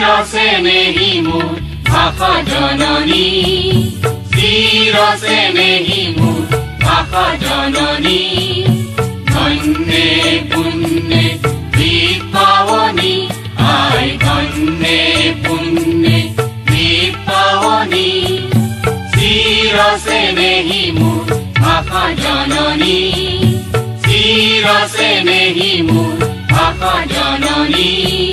চিৰসে নেহি মোৰ ভাষা জননী চিৰসে নেহি মোৰ ভাষা জননী ধন্যে পুণ্যে বিপাৱনী আই ধন্যে পুণ্যে বিপাৱনী চিৰসে নেহি মোৰ ভাষা জননী চিৰসে নেহি মোৰ ভাষা জননী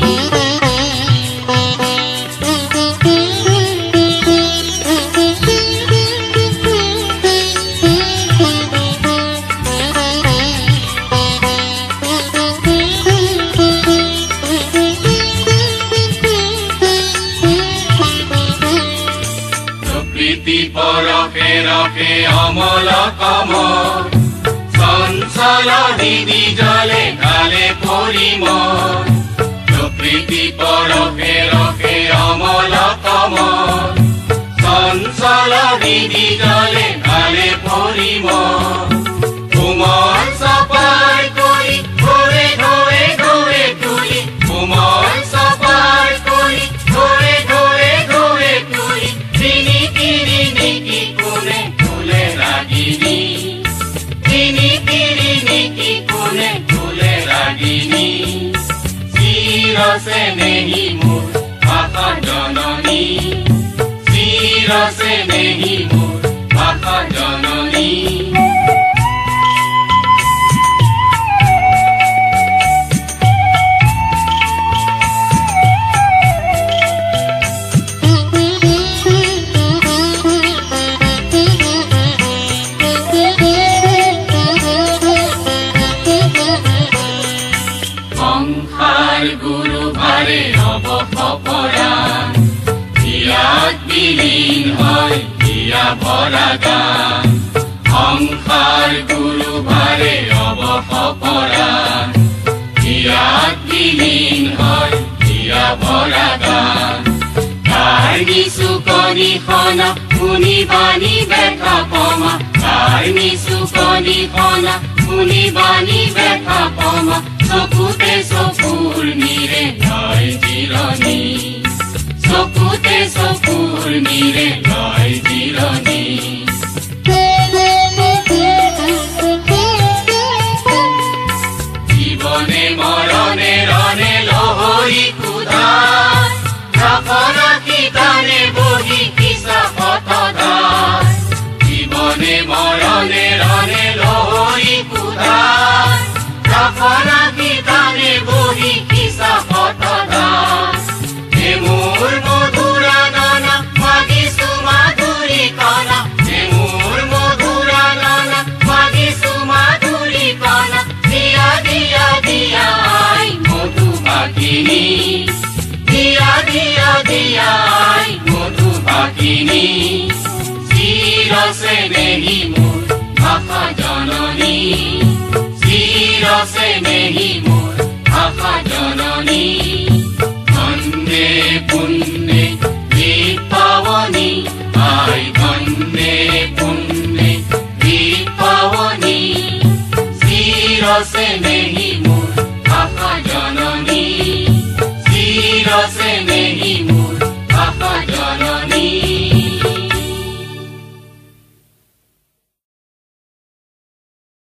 প্রকৃতি পরকে রকে অমল কমল চঞ্চল দিদি জলে কালে পরিমল প্রকৃতি পরকে রকে অমল কমল চঞ্চল দিদি জলে কালে পরিমল কোমল সপাই করি ঘরে ঘরে ঘরে তুলি কোমল সপাই করি ঘরে ঘরে ঘরে তুলি তিনি কিরিনিকি কোনে তুলে রাগিনী তিনি কিরিনিকি কোনে তুলে রাগিনী চিৰসে নেহি মোৰ ভাষা জননী চিৰসে নেহি মোৰ ভাষা জননী সংসাৰ গুৰু ভাৰে অৱসপৰাণ ইয়াত বিলীন হয় ইয়া ভৰা গান সংসাৰ গুৰু ভাৰে অৱসপৰাণ ইয়াত বিলীন হয় ইয়া ভৰা গান তাৰ নিচু কণিখনা শুনি বাণী বেথা পমা তাৰ নিচু কণিখনা শুনি বাণী বেথা পমা চকুতে চকুৰ নিৰে লয় জিৰণি চকুতে চকুৰ নিৰে লয় জিৰণি জীৱনে মৰণে ৰণে লহৰি কুধা ৰাখি তানে বহি কিছা পথদাৰ জীৱনে মৰণে ৰণে লহৰি কুধা ৰাখি তানে বহি কিছা পথদাৰ হে মোৰ মধুৰা নানা মাগিছো মাধুৰী কণা হে মোৰ মধুৰা নানা মাগিছো মাধুৰী কণা দিয়া দিয়া দিয়া আই মধুবাকিনী দিয়া দিয়া দিয়া আই মধুবাকিনী চিৰসে নেহি মোৰ ভাষা জননী চিৰসে নেহি মোৰ ভাষা জননী ধন্যে পুণ্যে বিপাৱনী আই ধন্যে পুণ্যে বিপাৱনী চিৰসে নেহি